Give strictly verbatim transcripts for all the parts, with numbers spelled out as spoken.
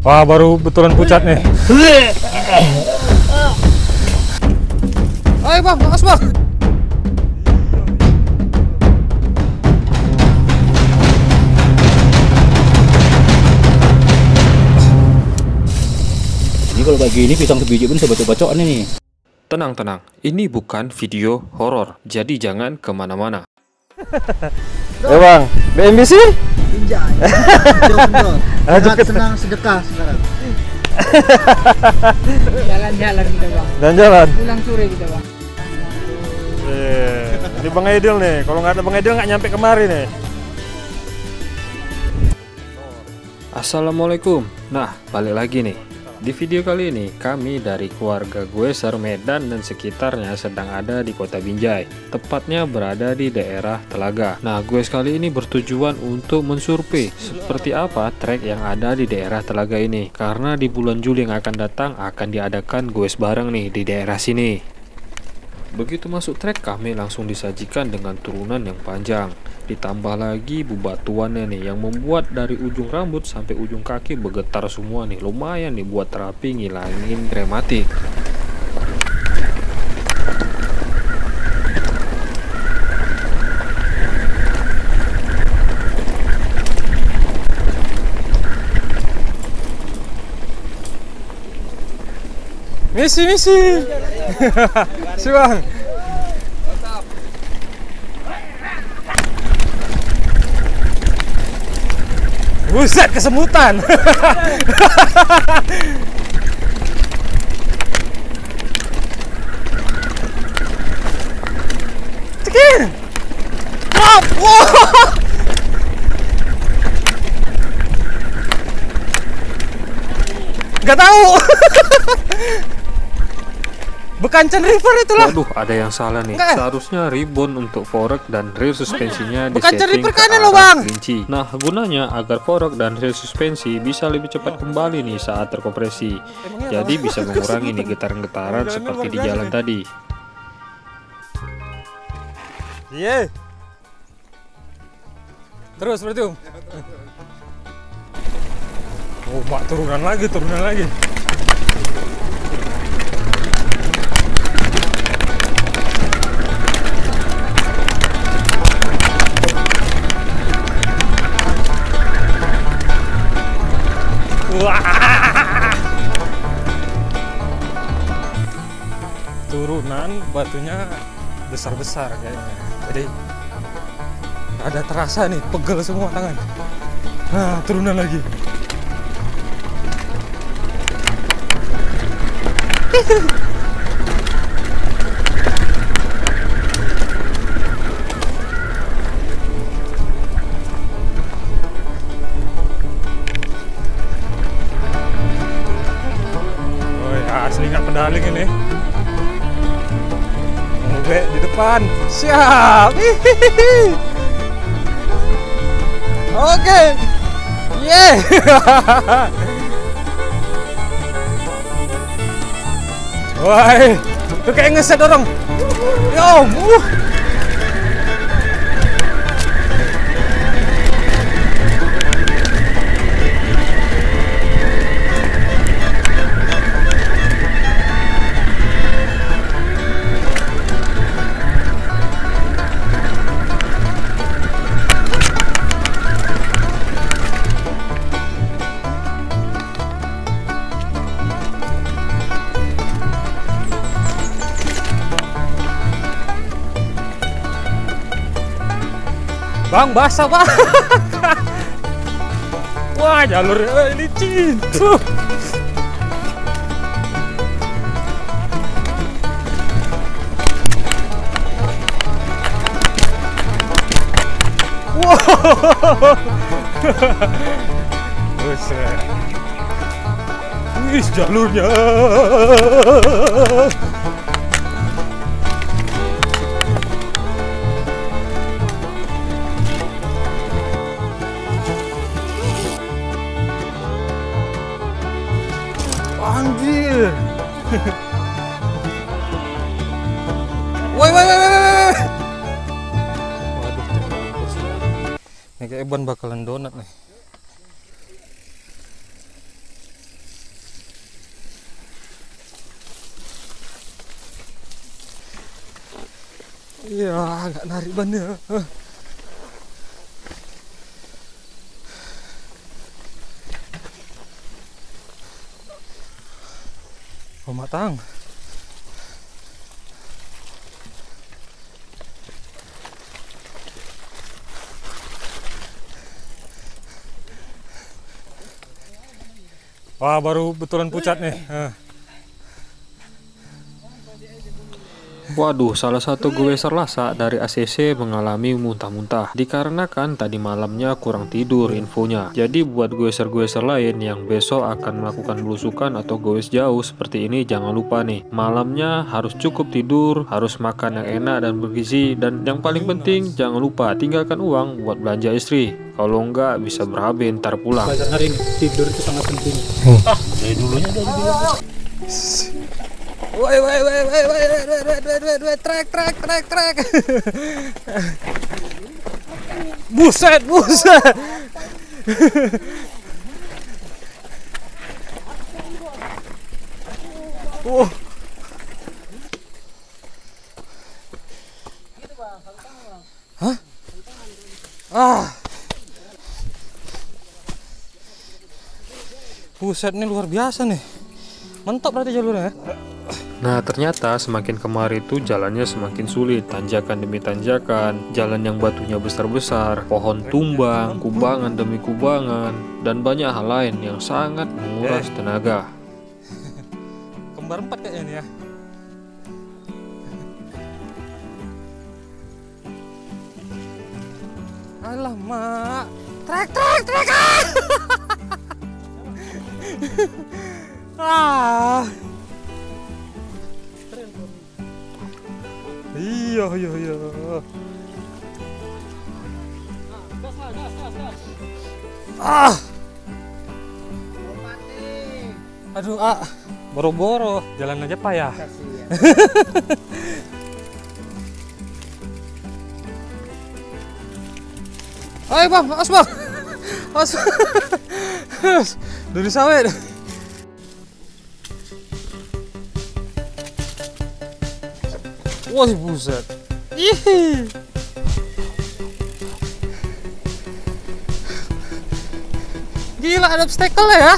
Wah, baru betulan pucat nih. Ayo bang, awas bang. Ini kalau kayak gini pisang sebiji pun sebacok-bacokan ini. Tenang, tenang. Ini bukan video horor, jadi jangan kemana-mana. Ya bang, B M B sih? Pinjai. Sangat senang sedekah sekarang. Jalan-jalan kita bang. Jalan-jalan. Pulang sore kita bang. Eh, ini Bang Edil nih. Kalau nggak ada Bang Edil nggak nyampe kemari nih. Assalamualaikum. Nah, balik lagi nih. Di video kali ini, kami dari keluarga Gueser Medan dan sekitarnya sedang ada di kota Binjai. Tepatnya berada di daerah Telaga. Nah, gue kali ini bertujuan untuk mensurvei seperti apa trek yang ada di daerah Telaga ini. Karena di bulan Juli yang akan datang akan diadakan Gues bareng nih di daerah sini. Begitu masuk trek, kami langsung disajikan dengan turunan yang panjang. Ditambah lagi bebatuannya nih yang membuat dari ujung rambut sampai ujung kaki bergetar semua nih. Lumayan nih buat terapi ngilangin rematik. Misi, misi. Si bang. Buset, kesemutan. Cekin. Wow. Gak tahu. Bekancan river itulah. Waduh, ada yang salah nih. Enggak. Seharusnya ribbon untuk fork dan rear suspensinya Bekancan disetting river ke kanan loh, arah Bang. kelinci. Nah, gunanya agar fork dan rear suspensi bisa lebih cepat kembali nih saat terkompresi. Jadi bisa mengurangi nih getaran-getaran seperti di jalan tadi. Iya. Terus berarti Om. Oh, mak turunan lagi, turunan lagi. Wah. Turunan batunya besar-besar kayaknya. Jadi ada terasa nih, pegel semua tangan. Nah, turunan lagi. Asli nggak pedaling ini. Mobil di depan. Siap. Oke. Yeah. Wah, itu kayak ngeset orang. Yo, uh. Bang, basah bang. Wah, jalur eh, licin. Tuh. Wow. Buset. Wih, jalurnya. Anjir. Woi, woi, woi, woi, woi. Waduh, terlampau sih. Ini kayak ban bakalan donat nih. Iya, nggak narik bannya. Oh, matang. Wah, baru betulan pucat nih. Eh. Waduh, salah satu goeser Lasa dari A C C mengalami muntah-muntah dikarenakan tadi malamnya kurang tidur infonya. Jadi buat goeser-goeser lain yang besok akan melakukan belusukan atau goes jauh seperti ini, jangan lupa nih, malamnya harus cukup tidur, harus makan yang enak dan bergizi, dan yang paling penting jangan lupa tinggalkan uang buat belanja istri. Kalau enggak bisa berabe ntar pulang. Belajar hari ini tidur itu sangat penting. Ah, dari dulunya dari dulu. Woi, woi, woi, woi, woi, woi, woi, woi, woi, trek, trek, trek, trek. Buset, buset. Oh. Hah? Ah. Buset, ini luar biasa nih. Mentok berarti jalurnya ya. Nah, ternyata semakin kemari itu jalannya semakin sulit, tanjakan demi tanjakan, jalan yang batunya besar-besar, pohon tumbang, kubangan demi kubangan, dan banyak hal lain yang sangat menguras tenaga. Kembar empat kayaknya nih ya. Alamak, trek, trek, trek. Ah. Iya, iya, iya. Ah. Aduh, ah. Boro-boro, jalan aja payah. Ayo, Bang, awas, Bang. Awas. Dari sawit. Wah, buset. Ih. Gila, ada obstacle ya.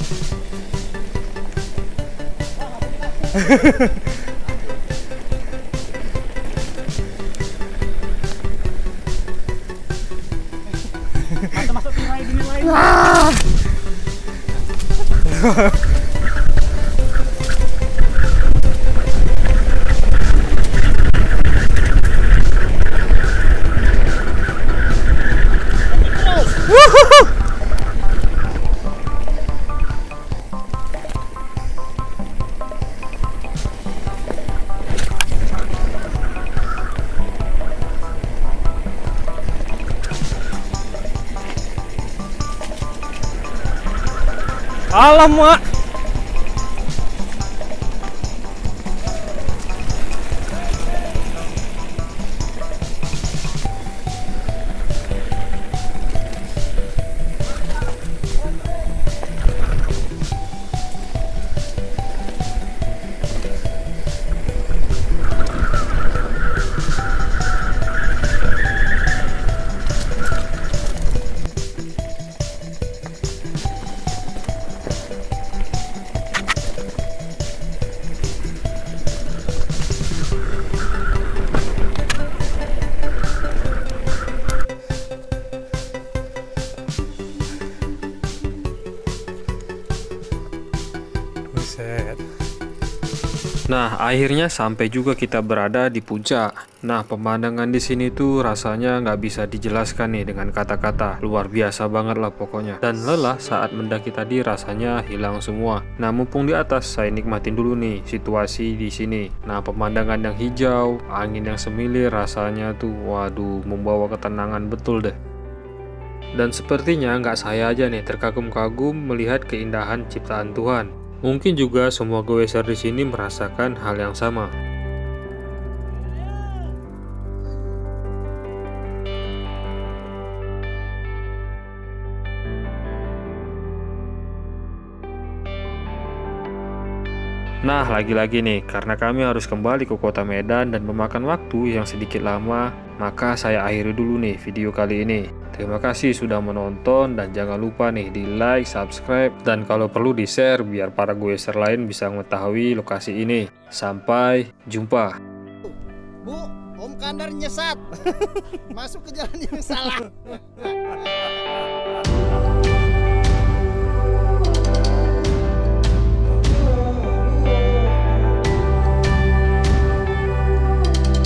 Masuk nilai dinilai. Ah. Alamak. Buset. Nah, akhirnya sampai juga kita berada di puncak. Nah, pemandangan di sini tuh rasanya nggak bisa dijelaskan nih dengan kata-kata. Luar biasa banget lah pokoknya. Dan lelah saat mendaki tadi rasanya hilang semua. Nah, mumpung di atas, saya nikmatin dulu nih situasi di sini. Nah, pemandangan yang hijau, angin yang semilir, rasanya tuh, waduh, membawa ketenangan betul deh. Dan sepertinya nggak saya aja nih terkagum-kagum melihat keindahan ciptaan Tuhan. Mungkin juga semua goeser di sini merasakan hal yang sama. Nah, lagi-lagi nih, karena kami harus kembali ke kota Medan dan memakan waktu yang sedikit lama, maka saya akhiri dulu nih video kali ini. Terima kasih sudah menonton dan jangan lupa nih di like, subscribe, dan kalau perlu di share biar para goeser lain bisa mengetahui lokasi ini. Sampai jumpa. Bu, Om Kandar nyesat. Masuk ke jalan yang salah.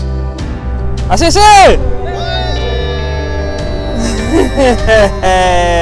A C C! Hehehe